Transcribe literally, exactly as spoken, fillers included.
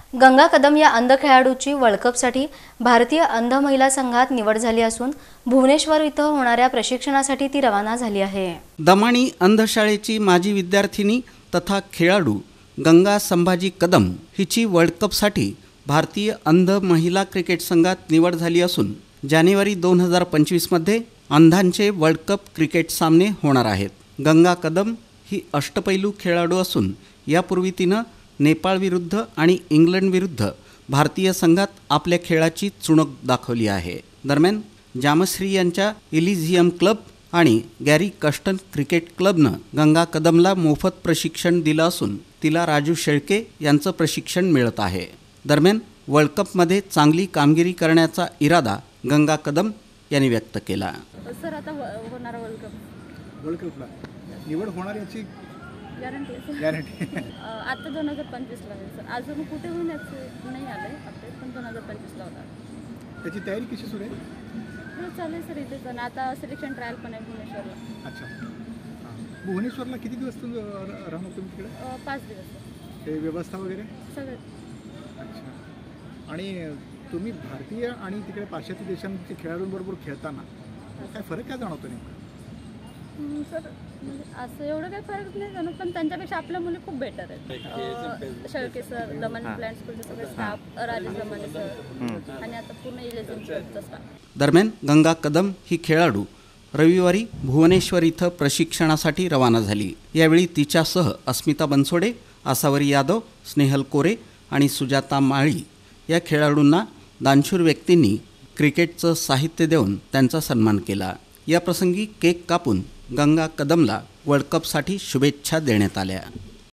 गंगा कदम या अंध खेळाडूची वर्ल्ड कपसाठी भारतीय अंध महिला संघात निवड झाली असून भुवनेश्वर इथं होणाऱ्या प्रशिक्षणासाठी ती रवाना झाली आहे। दमाणी अंधशाळेची माजी विद्यार्थिनी तथा खेळाडू गंगा संभाजी कदम हिची वर्ल्ड कपसाठी भारतीय अंध महिला क्रिकेट संघात निवड झाली असून जानेवारी दोन हजार पंचवीस मध्ये अंधांचे वर्ल्ड कप क्रिकेट सामने होणार आहेत। गंगा कदम ही अष्टपैलू खेळाडू असून यापूर्वी तिनं नेपाळ विरुद्ध आणि इंग्लंड विरुद्ध भारतीय संघात आपल्या खेळाची चुणक दाखवली आहे। दरम्यान जामश्री यांच्या इलिझियम क्लब आणि गॅरी कस्टन क्रिकेट क्लबनं गंगा कदमला मोफत प्रशिक्षण दिलं असून तिला राजू शेळके यांचं प्रशिक्षण मिळत आहे। दरम्यान वर्ल्ड कपमध्ये चांगली कामगिरी करण्याचा इरादा गंगा कदम यांनी व्यक्त केला। सर आता होणार वर्ल्ड कप वर्ल्ड कपला निवड होणार याची गॅरंटी आहे गॅरंटी आता दोन हजार पंचवीसला आहे सर। अजून कुठे होईल याचं नाही आलं अपडेट, पण दोन हजार पंचवीसला होणार। त्याची तयारी कशी सुरू आहे? हो चालेल सर, इथेच आहे. आता सिलेक्शन ट्रायल पण आहे भुवनेश्वरला। अच्छा हां, भुवनेश्वरला किती दिवस तुम्ही राहणार तुम्ही तिकडे? पाच दिवस ते व्यवस्था वगैरे सगळं। अच्छा, आणि तुम्ही भारतीय आणि तिकडे पाश्चात्य देशांच्या खेळाडूंबरोबर खेळताना काय फरक काय जाणवतो नेमका? सर म्हणजे असं एवढं काही फरक नाही जाणवत, पण त्यांच्यापेक्षा आपल्या मुली खूप बेटर आहेत। शेळके सर, दमन प्लॅन स्कूलचे सगळे स्टाफ, राजेश दमाने सर आणि आता पूर्ण इलेक्शनचा स्टाफ। दरम्यान गंगा कदम ही खेळाडू रविवारी भुवनेश्वर इथं प्रशिक्षणासाठी रवाना झाली। यावेळी तिच्यासह अस्मिता बनसोडे, आसावरी यादव, स्नेहल कोरे आणि सुजाता माळी या खेळाडूंना दानशूर व्यक्तींनी क्रिकेटचं साहित्य देऊन त्यांचा सन्मान केला। या प्रसंगी केक कापून गंगा कदमला वर्ल्ड कपसाठी शुभेच्छा देण्यात आल्या।